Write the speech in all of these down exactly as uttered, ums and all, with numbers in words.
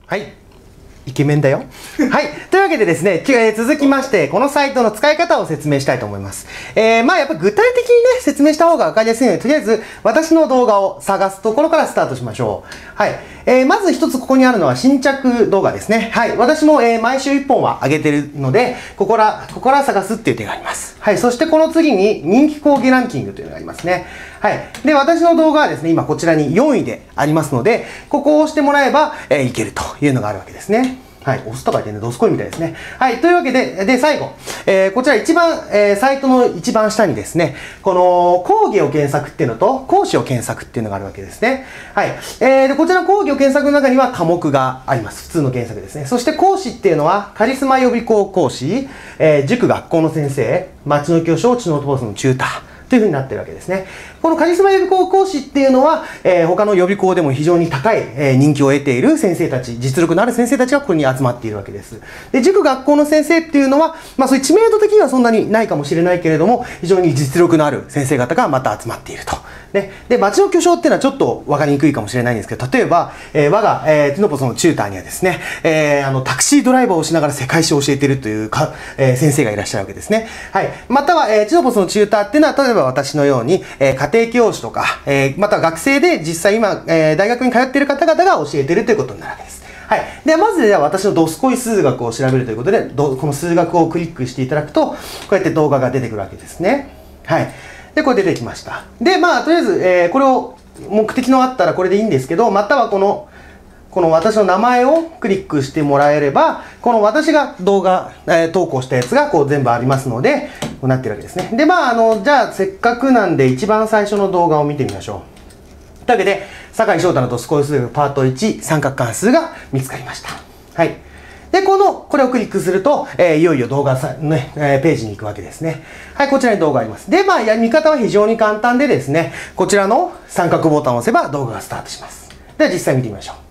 はい。イケメンだよ。はい。というわけでですね、えー、続きまして、このサイトの使い方を説明したいと思います。えー、まあやっぱ具体的にね、説明した方がわかりやすいので、とりあえず私の動画を探すところからスタートしましょう。はい。えー、まず一つここにあるのは新着動画ですね。はい。私も、えー、毎週いっぽんは上げてるので、ここら、ここから探すっていう手があります。はい。そしてこの次に人気講義ランキングというのがありますね。はい。で、私の動画はですね、今こちらによんいでありますので、ここを押してもらえば、えー、いけるというのがあるわけですね。はい。押すと書いてね、ドスコイみたいですね。はい。というわけで、で、最後。えー、こちら一番、えー、サイトの一番下にですね、この講義を検索っていうのと、講師を検索っていうのがあるわけですね。はい。えー、で、こちらの講義を検索の中には科目があります。普通の検索ですね。そして講師っていうのは、カリスマ予備校講師、えー、塾学校の先生、町の教師、知能トボスのチューター。というふうになっているわけですね。このカリスマ予備校講師っていうのは、えー、他の予備校でも非常に高い、えー、人気を得ている先生たち、実力のある先生たちがここに集まっているわけです。で、塾学校の先生っていうのは、まあそういう知名度的にはそんなにないかもしれないけれども、非常に実力のある先生方がまた集まっていると。ね、で、町の巨匠っていうのはちょっと分かりにくいかもしれないんですけど、例えば、えー、我が、えー、ティノポスのチューターにはですね、えー、あの、タクシードライバーをしながら世界史を教えているというか、えー、先生がいらっしゃるわけですね。はい。または、えー、ティノポスのチューターっていうのは、例えば私のように、えー、家庭教師とか、えー、または学生で実際今、えー、大学に通っている方々が教えているということになるわけです。はい。では、まずでは私のドスコイ数学を調べるということで、この数学をクリックしていただくと、こうやって動画が出てくるわけですね。はい。で、これ出てきました。で、まあ、とりあえず、えー、これを目的のあったらこれでいいんですけど、またはこの、この私の名前をクリックしてもらえれば、この私が動画、えー、投稿したやつがこう全部ありますので、こうなってるわけですね。で、まあ、あの、じゃあ、せっかくなんで一番最初の動画を見てみましょう。というわけで、酒井翔太のドスコイ数学パートいち、三角関数が見つかりました。はい。で、この、これをクリックすると、えー、いよいよ動画さ、ね、えー、ページに行くわけですね。はい、こちらに動画あります。で、まあ、や、見方は非常に簡単でですね、こちらの三角ボタンを押せば動画がスタートします。では、実際見てみましょ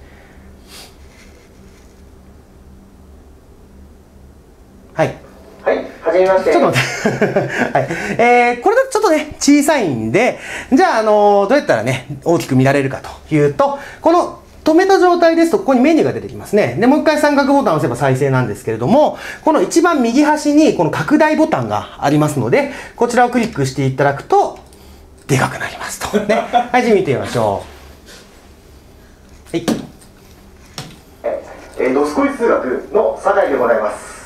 う。はい。はい、はじめまして。ちょっと待って。はい。えー、これだとちょっとね、小さいんで、じゃあ、あのー、どうやったらね、大きく見られるかというと、この、止めた状態ですと、ここにメニューが出てきますね。で、もう一回三角ボタンを押せば再生なんですけれども、この一番右端にこの拡大ボタンがありますので、こちらをクリックしていただくと、でかくなりますと。ね。はい、じゃあ見てみましょう。はい。えー、ドスコイ数学の酒井でございます。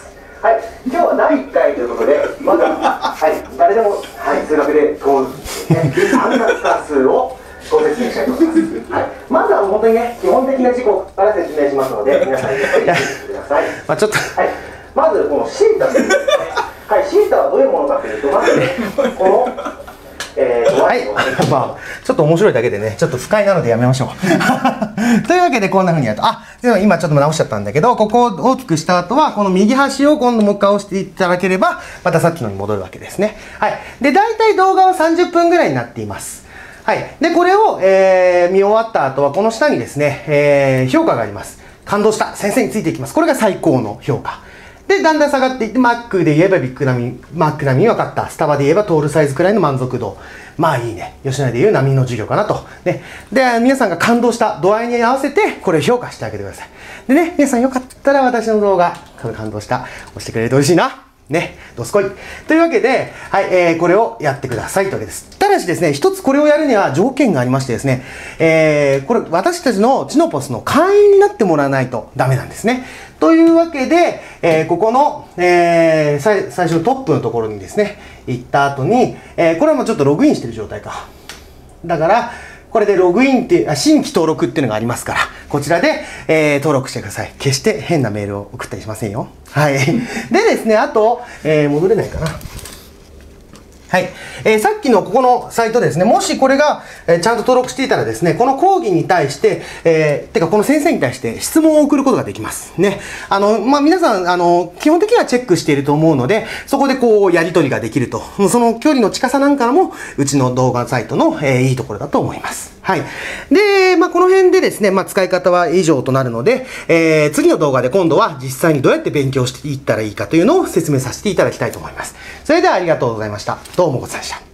はい。今日はだいいっかいということで、まだ、はい、誰でも、はい、数学で通る、ね、三角関数をご説明したいと思います。はい、まずは本当にね、基本的な事項から説明しますので、皆さん、ゆっくり聞いてください。まあちょっと、はい、まず、このシータですね。はい、シータはどういうものかというと、まずね、この、えー、はい、まあ、ちょっと面白いだけでね、ちょっと不快なのでやめましょう。というわけで、こんな風にやると、あ、でも今ちょっと直しちゃったんだけど、ここを大きくした後は、この右端を今度もう一回押していただければ、またさっきのに戻るわけですね。はい。で、大体動画はさんじゅっぷんぐらいになっています。はい。で、これを、えー、見終わった後は、この下にですね、えー、評価があります。感動した。先生についていきます。これが最高の評価。で、だんだん下がっていって、マックで言えばビッグ並み、マック並みに分かった。スタバで言えばトールサイズくらいの満足度。まあいいね。吉野で言う並みの授業かなと。ね。で、皆さんが感動した度合いに合わせて、これを評価してあげてください。でね、皆さんよかったら私の動画、感動した。押してくれると嬉しいな。ね、どすこい。というわけで、はい、えー、これをやってくださいというわけです。ただしですね、一つこれをやるには条件がありましてですね、えー、これ、私たちのチノポスの会員になってもらわないとダメなんですね。というわけで、えー、ここの、えー、最、最初のトップのところにですね、行った後に、えー、これはもうちょっとログインしてる状態か。だから、これでログインっていう、新規登録っていうのがありますから、こちらで、えー、登録してください。決して変なメールを送ったりしませんよ。はい。でですね、あと、えー、戻れないかな。はい。えー、さっきのここのサイトですね、もしこれが、えー、ちゃんと登録していたらですね、この講義に対して、えー、てかこの先生に対して質問を送ることができます。ね。あの、まあ、皆さん、あの、基本的にはチェックしていると思うので、そこでこう、やり取りができると。その距離の近さなんかも、うちの動画サイトの、えー、いいところだと思います。はい。で、まあ、この辺でですね、まあ、使い方は以上となるので、えー、次の動画で今度は実際にどうやって勉強していったらいいかというのを説明させていただきたいと思います。それではありがとうございました。どうもごちそうさまでした。